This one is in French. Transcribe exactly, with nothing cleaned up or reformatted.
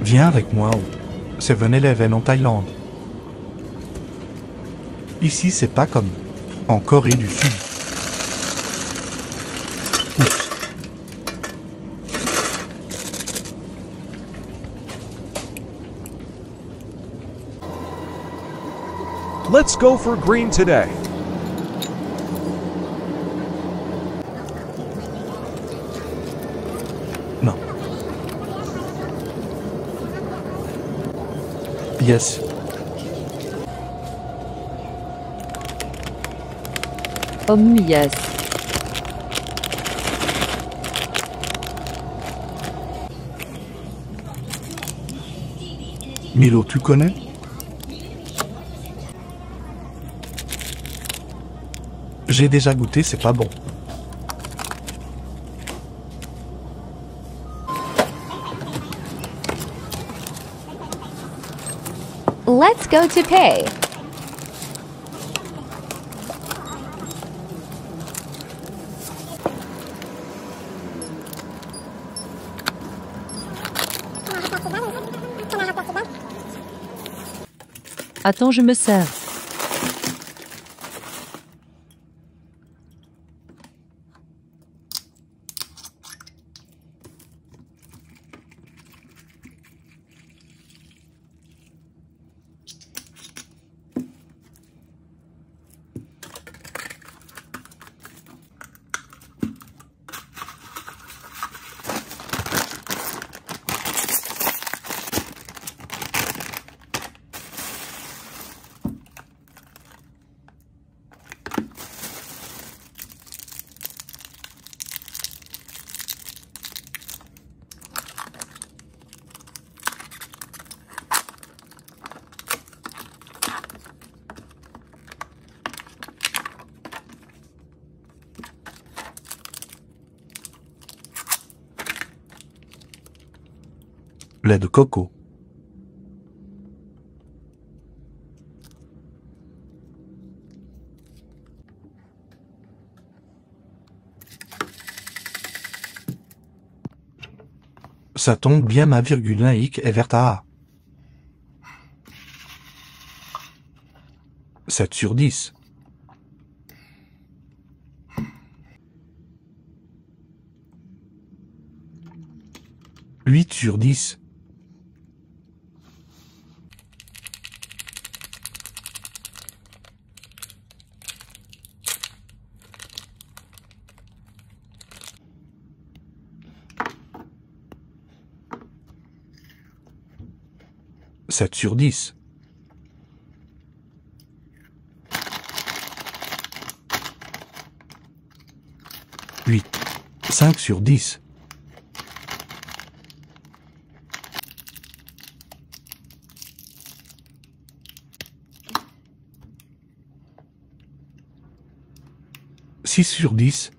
Viens avec moi au seven eleven en Thaïlande. Ici, c'est pas comme en Corée du Sud. Oups. Let's go for green today. Non. Yes. Um, yes. Milo, tu connais? J'ai déjà goûté, c'est pas bon. Let's go to pay. Attends, je me sers. Lait de coco. Ça tombe bien, ma virgule naïque est verte à A. sept sur dix. huit sur dix. sept sur dix. huit. cinq sur dix. six sur dix.